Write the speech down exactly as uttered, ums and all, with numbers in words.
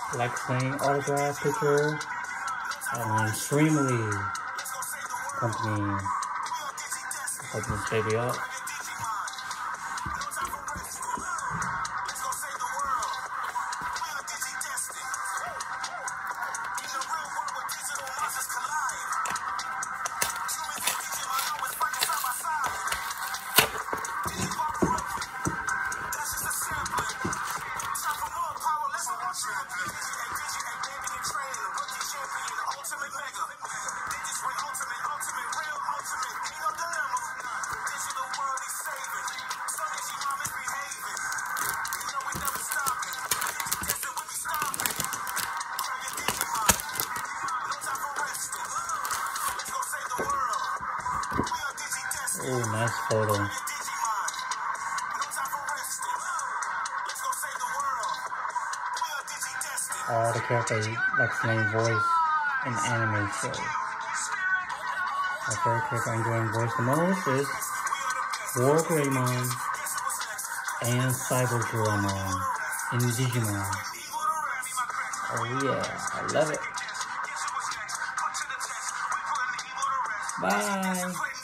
Lex Lane autograph picture. And extremely company. Open this baby up. Oh, nice photo. All the characters Lex Lane voice in anime show. My favorite character I'm doing voice the most is War Greymon and Cyber Drumon in Digimon. Oh yeah, I love it. Bye.